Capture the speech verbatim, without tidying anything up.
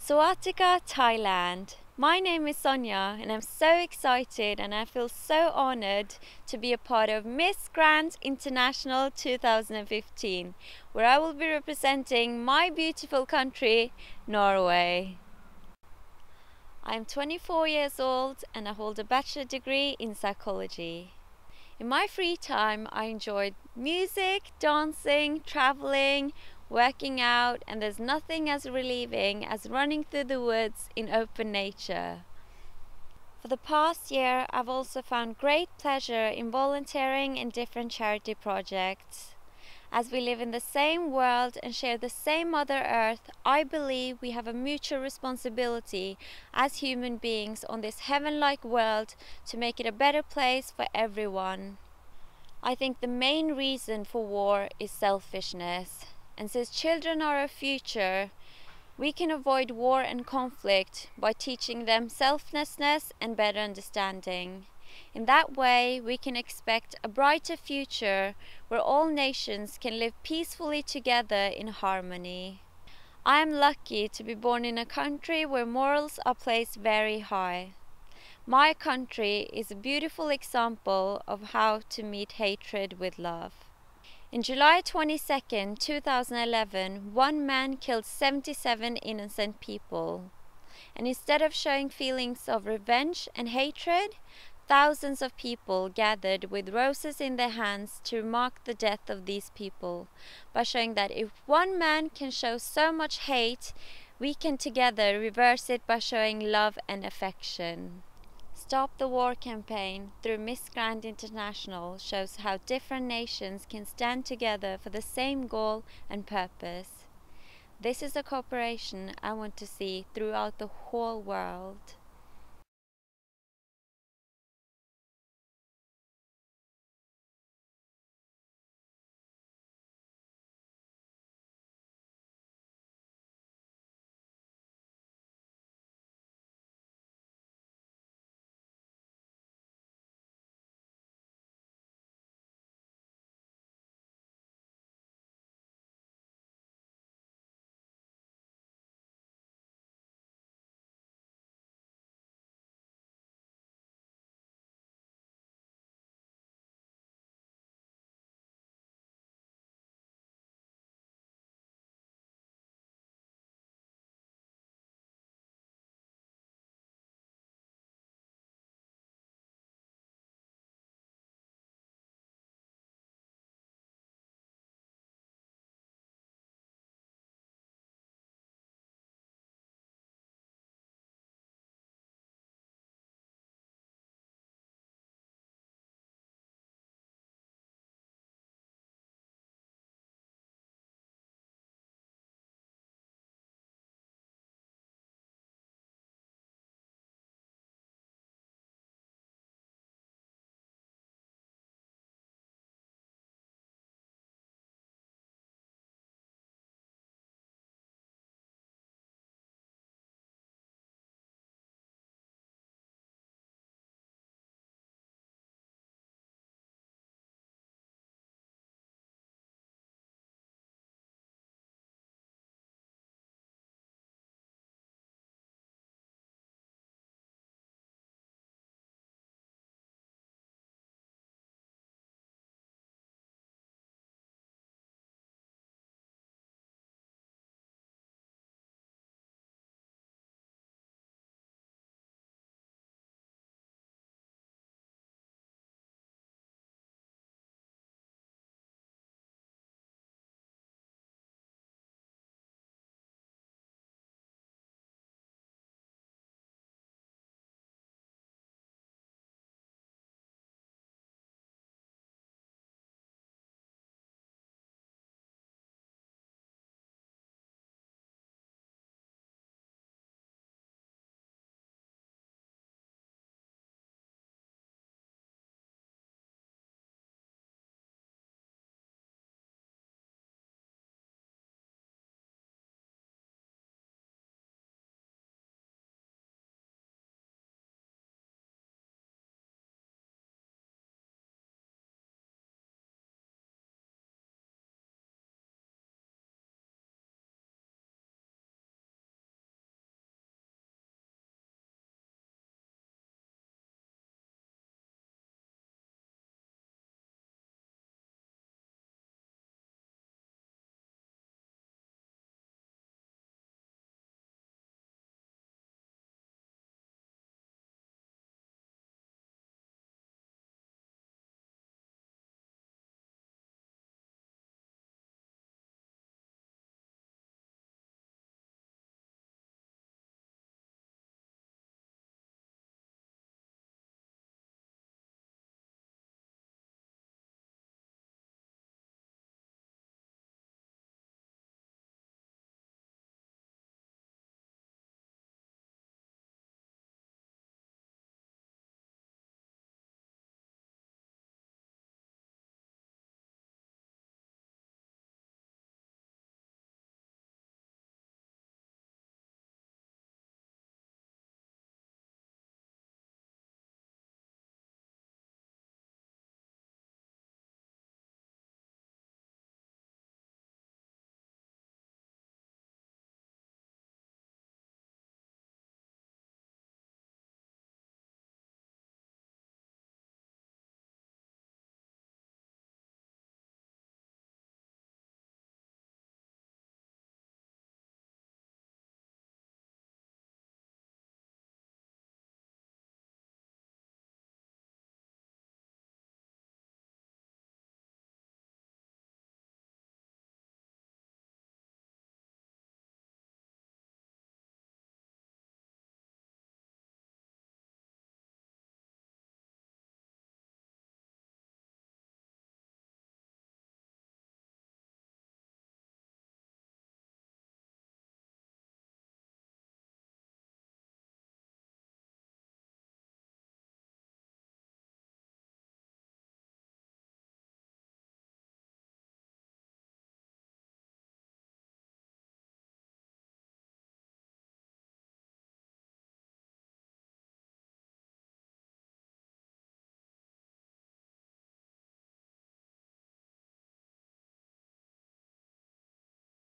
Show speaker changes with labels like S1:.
S1: Swatika, Thailand. My name is Sonia and I'm so excited and I feel so honored to be a part of Miss Grand International two thousand fifteen, where I will be representing my beautiful country, Norway. I am twenty-four years old and I hold a bachelor degree in psychology. In my free time, I enjoy music, dancing, traveling, working out, and there's nothing as relieving as running through the woods in open nature. For the past year, I've also found great pleasure in volunteering in different charity projects. As we live in the same world and share the same Mother Earth, I believe we have a mutual responsibility as human beings on this heaven-like world to make it a better place for everyone. I think the main reason for war is selfishness. And since children are our future, we can avoid war and conflict by teaching them selflessness and better understanding. In that way, we can expect a brighter future where all nations can live peacefully together in harmony. I am lucky to be born in a country where morals are placed very high. My country is a beautiful example of how to meet hatred with love. In July twenty-second, two thousand eleven, one man killed seventy-seven innocent people. And instead of showing feelings of revenge and hatred, thousands of people gathered with roses in their hands to mark the death of these people, by showing that if one man can show so much hate, we can together reverse it by showing love and affection. Stop the War campaign through Miss Grand International shows how different nations can stand together for the same goal and purpose. This is a cooperation I want to see throughout the whole world.